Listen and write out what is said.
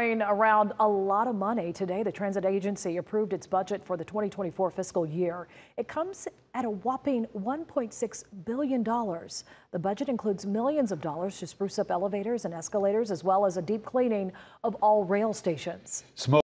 throwing around a lot of money. Today, the transit agency approved its budget for the 2024 fiscal year. It comes at a whopping $1.6 billion. The budget includes millions of dollars to spruce up elevators and escalators, as well as a deep cleaning of all rail stations.